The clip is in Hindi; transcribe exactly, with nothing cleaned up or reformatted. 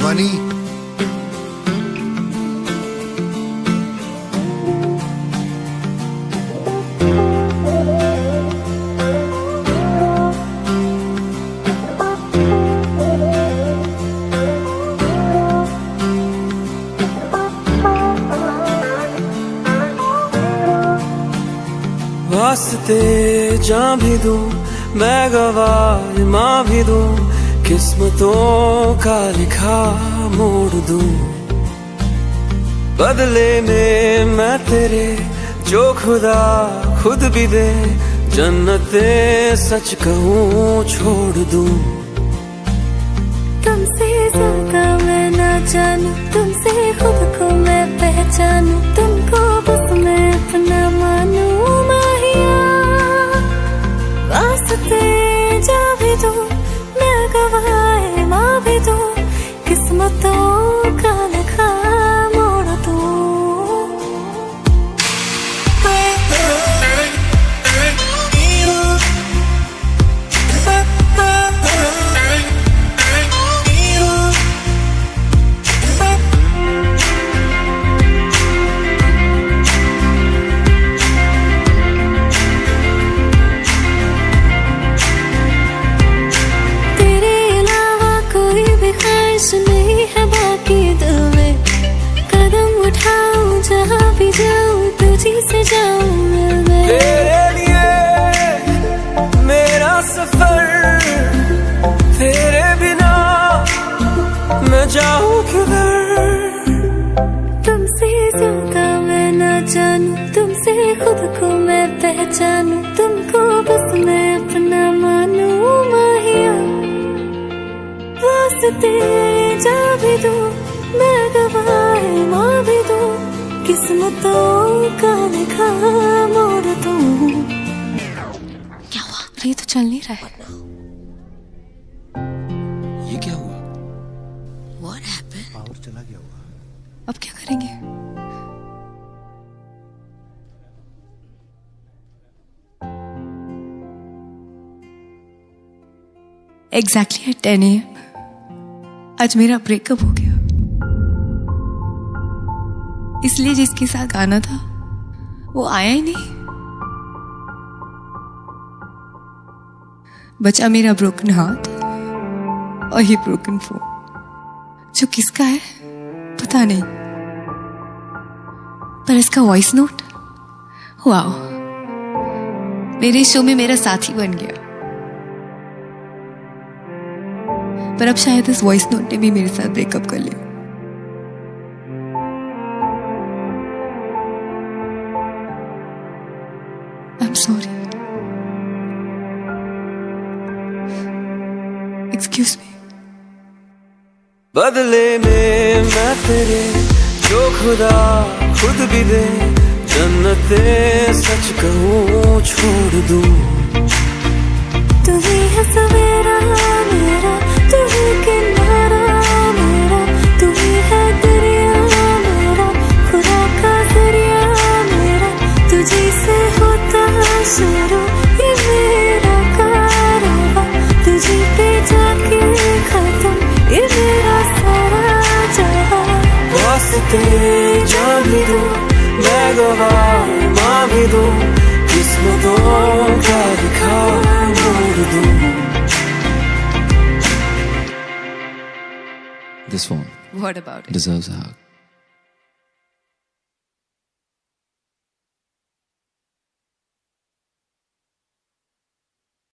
ध्वनि। वास्ते जां भी दूं मैं गवाह माँ भी दूं, किस्मतों का लिखा मोड़ दूं। बदले में मैं तेरे जो खुदा खुद भी दे, जन्नते सच कहूँ छोड़ दूं। तुमसे ज्यादा मैं ना जानूं, तुमसे खुद को मैं पहचानूं, तुमको बस मैं अपना मानूं। वास्ते जा भी दूं मैं गवाह माँ भी दूं, किस्मतों का लिखा मोड़ दूं। नहीं है बाकी दिल में, कदम उठाऊं जहाँ भी जाऊं तुझी से जाऊं मैं। तेरे लिए मेरा सफर, तेरे बिना मैं जाऊं किधर। तुमसे ज्यादा मैं ना जानूं, तुमसे खुद को मैं पहचानूं, तुमको बस मैं अपना मानूं माहिया। वास्ते जा भी दूं मैं गवाह माँ भी दूं, किस्मतों का लिखा मोड़ दूं। क्या हुआ? ये तो चल नहीं रहा है। ये क्या हुआ? What happened? पावर चला गया हुआ। अब क्या करेंगे? Exactly at ten a m आज मेरा ब्रेकअप हो गया। इसलिए जिसके साथ आना था वो आया ही नहीं। बचा मेरा ब्रोकन हाथ और ये ब्रोकन फोन, जो किसका है पता नहीं, पर इसका वॉइस नोट वाओ, मेरे शो में मेरा साथी बन गया। पर अब शायद इस वॉइस नोट ने भी मेरे साथ ब्रेकअप कर लिया। I am sorry, excuse me. बदले में मैं तेरे जो खुदा खुद भी दे, जन्नते सच कहूँ छोड़ दूं। तू ही है सवेरा मेरा, तू ही किनारा मेरा, तू ही है दरिया मेरा, खुदा का दरिया मेरा। तुझी से होता शुरू ये मेरा कारवां, तुझी पे जाके खत्म ये मेरा सारा जहां। वास्ते जा भी दूं मैं गवाह माँ भी दूं, किस्मतों का लिखा मोड़ दूं। This one What about it? deserves a hug.